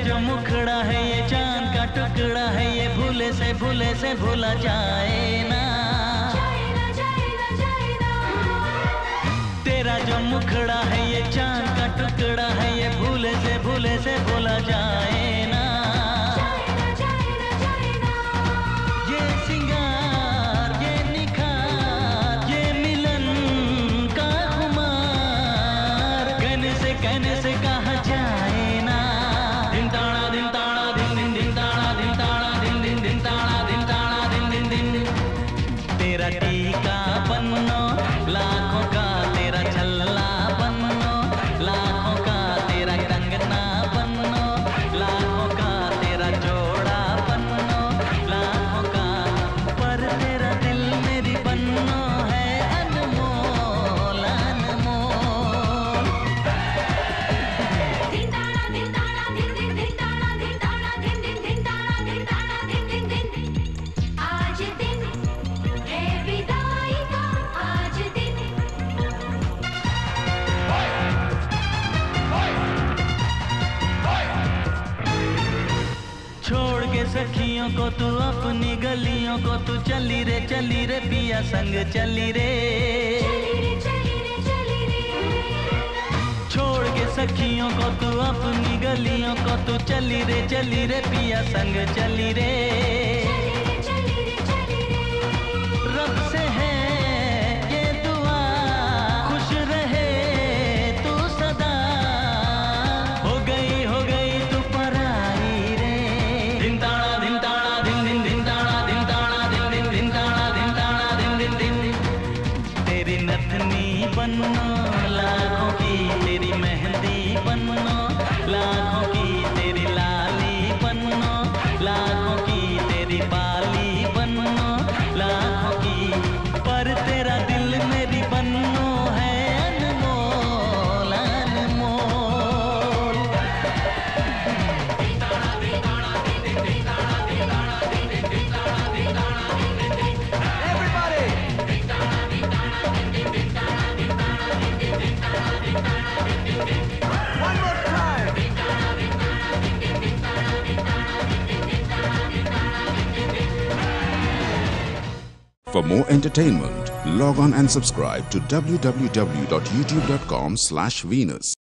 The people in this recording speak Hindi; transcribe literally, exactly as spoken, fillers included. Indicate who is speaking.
Speaker 1: जो मुखड़ा है ये चांद का टुकड़ा है, ये भूले से भूले से भूला जाए ना। तेरा जो मुखड़ा है ये चांद का टुकड़ा है, ये भूले से भूले से भूला जाए ना। ये सिंगार ये निखार ये मिलन का खुमार, कहने से कहने से कहा जाए ना। दिन ताड़ा दिन ताड़ा दिन दिन दिन ताड़ा दिन ताड़ा दिन दिन दिन ताड़ा दिन ताड़ा दिन दिन दिन। तेरा टीका बन्नो लाखों का, तेरा छल्ला बन्नो लाखों का, तेरा कंगना बन्नो लाखों का, तेरा जोड़ा बन्नो लाखों का, पर तेरा दिल मेरी बन्नो है अनमोल अनमोल।
Speaker 2: दिन ताड़ा दिन ताड़ा दिन दिन दिन ताड़ा दिन ताड़ा दिन दिन दिन ताड़ा दिन ताड़ा दिन दिन दिन। आज दिन है विदाई का, आज दिन।
Speaker 1: छोड़ के सखियों को तू अपनी गलियों को, तू चली रे चली रे पिया संग चली रे।
Speaker 2: चली रे चली रे चली रे।
Speaker 1: छोड़ के सखियों को तू अपनी गलियों को, तू चली रे चली रे पिया संग चली रे।
Speaker 2: चली रे चली रे चली रे।
Speaker 1: रब से है ये दुआ खुश रहे तू सदा, हो गई हो गई तू पराई रे। दिन ताड़ा दिन ताड़ा दिन दिन दिन ताड़ा दिन ताड़ा दिन दिन दिन ताड़ा दिन ताड़ा दिन दिन दिन। तेरी नथनी बन्नो लाखों की, तेरी मेहंदी बन्नो लाखों की, तेरी लाली बन्नो लाखों की, तेरी बाली बन्नो लाखों की, पर तेरा दिल मेरी बन्नो है अनमोल अनमोल।
Speaker 3: One more time.
Speaker 4: For more entertainment, log on and subscribe to w w w dot youtube dot com slash Venus.